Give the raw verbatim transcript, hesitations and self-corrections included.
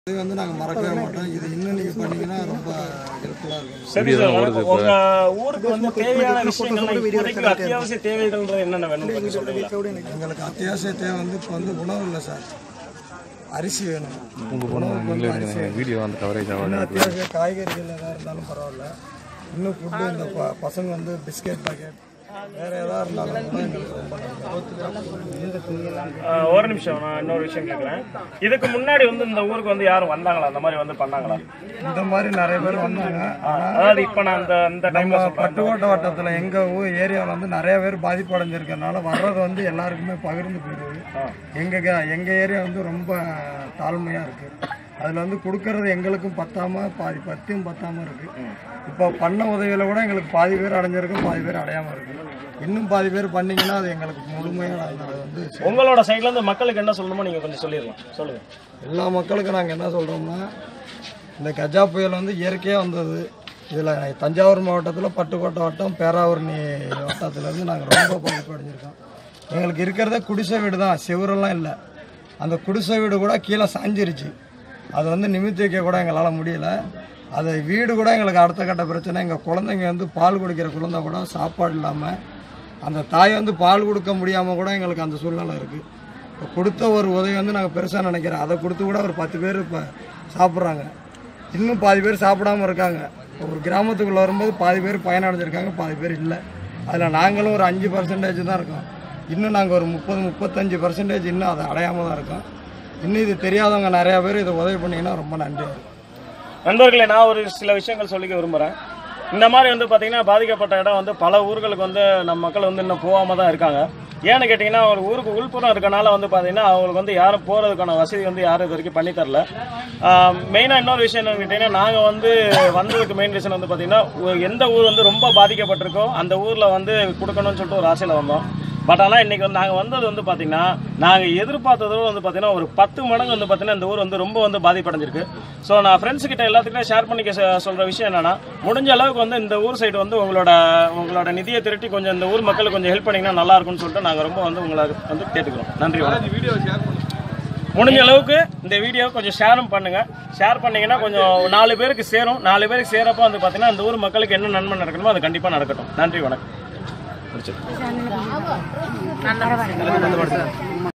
இது வந்து நாங்கள் மறக்கவே மாட்டோம். இது இன்னும் நீங்கள் பண்ணீங்கன்னா ரொம்ப ஹெல்ப்ஃபுல்லாக இருக்கும். சரி சார், உங்க ஊருக்கு வந்து தேவையான விஷயங்கள் இப்போதைக்கு அத்தியாவசிய தேவைகள்ன்றது என்னென்ன வேணும்னு சொல்லுங்க. எங்களுக்கு அத்தியாவசிய தேவை வந்து இப்போ வந்து உணவு இல்லை சார், அரிசி வேணும். உங்கள் உணவுக்கு வந்து அரிசி வீடியோ அந்த கவரேஜ் இன்னும் அத்தியாவசிய காய்கறிகள் எதாவது இருந்தாலும் பரவாயில்ல. இன்னும் ஃபுட்டு இந்த ப பசங்க வந்து பிஸ்கெட் பாக்கெட் வேறு எதாவது இருந்தாலும் கூட எங்களுக்கு ரொம்ப ஒரு நிமிஷம், நான் இன்னொரு விஷயம் கேட்குறேன். இதுக்கு முன்னாடி வந்து இந்த ஊருக்கு வந்து யாரும் வந்தாங்களா, அந்த மாதிரி வந்து பண்ணாங்களா? இந்த மாதிரி நிறைய பேர் வந்தாங்க. அதாவது இப்போ நான் அந்த இந்த டைம்ல பட்டுக்கோட்டை வட்டத்தில் எங்கள் ஊர் ஏரியாவில் வந்து நிறைய பேர் பாதிப்பு அடைஞ்சிருக்கனால வர்றது வந்து எல்லாருக்குமே பகிர்ந்து போயிடுது. எங்கள் எங்கள் ஏரியா வந்து ரொம்ப தாழ்மையாக இருக்குது. அதில் வந்து கொடுக்கறது எங்களுக்கும் பத்தாமல் பாதி பத்தியும் பத்தாமல் இருக்குது. இப்போ பண்ண உதவியில் கூட எங்களுக்கு பாதி பேர் அடைஞ்சிருக்கும், பாதி பேர் அடையாமல் இருக்குது. இன்னும் பாதி பேர் பண்ணிங்கன்னா அது எங்களுக்கு முழுமையாக அது வந்து உங்களோட சைட்லேருந்து மக்களுக்கு என்ன சொல்லணுமோ நீங்கள் கொஞ்சம் சொல்லிடலாம். சொல்லுங்கள். எல்லா மக்களுக்கும் நாங்கள் என்ன சொல்கிறோம்னா, இந்த கஜா புயல் வந்து இயற்கையாக வந்தது. இதில் தஞ்சாவூர் மாவட்டத்தில் பட்டுக்கோட்டை வட்டம் பேராவூரணி வட்டத்துலேருந்து நாங்கள் ரொம்ப பாதிப்பு அடைஞ்சிருக்கோம். எங்களுக்கு இருக்கிறதே குடிசை வீடு தான், செவரெல்லாம் இல்லை. அந்த குடிசை வீடு கூட கீழே சாஞ்சிருச்சு. அது வந்து நிமித்தி வைக்க கூட எங்களால் முடியல. அது வீடு கூட எங்களுக்கு அடுத்த கட்ட பிரச்சனை. எங்கள் குழந்தைங்க வந்து பால் குடிக்கிற குழந்தை கூட சாப்பாடு இல்லாமல், அந்த தாய் வந்து பால் கொடுக்க முடியாமல் கூட எங்களுக்கு அந்த சூழ்நிலை இருக்குது. இப்போ கொடுத்த ஒரு உதவி வந்து நாங்கள் பெருசாக நினைக்கிறோம். அதை கொடுத்து கூட ஒரு பத்து பேர் இப்போ சாப்பிட்றாங்க. இன்னும் பாதி பேர் சாப்பிடாமல் இருக்காங்க. ஒரு கிராமத்துக்குள்ளே வரும்போது பாதி பேர் பயனடைஞ்சிருக்காங்க, பாதி பேர் இல்லை. அதில் நாங்களும் ஒரு அஞ்சு பர்சன்டேஜ் தான் இருக்கோம். இன்னும் நாங்கள் ஒரு முப்பது முப்பத்தஞ்சு பர்சன்டேஜ் இன்னும் அதை அடையாமல் தான் இருக்கோம். இன்னும் இது தெரியாதவங்க நிறையா பேர் இதை உதவி பண்ணிங்கன்னா ரொம்ப நன்றி. நண்பர்களே, நான் ஒரு சில விஷயங்கள் சொல்லிக்க விரும்புகிறேன். இந்த மாதிரி வந்து பார்த்தீங்கன்னா பாதிக்கப்பட்ட இடம் வந்து பல ஊர்களுக்கு வந்து நம்ம மக்கள் வந்து இன்னும் போகாமல் தான் இருக்காங்க. ஏன்னு கேட்டிங்கன்னா, ஒரு ஊருக்கு உள்புறம் இருக்கனால வந்து பார்த்தீங்கன்னா அவங்களுக்கு வந்து யாரும் போகிறதுக்கான வசதி வந்து யாரும் இது வரைக்கும் பண்ணித்தரல. மெயினாக இன்னொரு விஷயம் என்னன்னு கேட்டிங்கன்னா, நாங்கள் வந்து வந்ததுக்கு மெயின் ரீசன் வந்து பார்த்தீங்கன்னா, எந்த ஊர் வந்து ரொம்ப பாதிக்கப்பட்டிருக்கோ அந்த ஊரில் வந்து கொடுக்கணும்னு சொல்லிட்டு ஒரு ஆசையில் வந்தோம். பட் ஆனால் இன்றைக்கி வந்து நாங்கள் வந்தது வந்து பார்த்திங்கன்னா, நாங்கள் எதிர்பார்த்ததோடு வந்து பார்த்திங்கன்னா ஒரு பத்து மடங்கு வந்து பார்த்திங்கன்னா இந்த ஊர் வந்து ரொம்ப வந்து பாதிப்படைஞ்சிருக்கு. ஸோ நான் ஃப்ரெண்ட்ஸுக்கிட்ட எல்லாத்துக்குமே ஷேர் பண்ணிக்க சொல்கிற விஷயம் என்னென்னா, முடிஞ்ச அளவுக்கு வந்து இந்த ஊர் சைடு வந்து உங்களோட உங்களோட நிதியை திரட்டி கொஞ்சம் இந்த ஊர் மக்களுக்கு கொஞ்சம் ஹெல்ப் பண்ணிங்கன்னா நல்லாயிருக்கும்னு சொல்லிட்டு நாங்கள் ரொம்ப வந்து உங்களை வந்து கேட்டுக்கிறோம். நன்றி. முடிஞ்ச அளவுக்கு இந்த வீடியோ கொஞ்சம் ஷேரும் பண்ணுங்கள். ஷேர் பண்ணிங்கன்னா கொஞ்சம் நாலு பேருக்கு சேரும். நாலு பேருக்கு சேரப்போ வந்து பார்த்திங்கன்னா இந்த ஊர் மக்களுக்கு என்ன நன்மை நடக்கணுமோ அது கண்டிப்பாக நடக்கட்டும். நன்றி, வணக்கம்.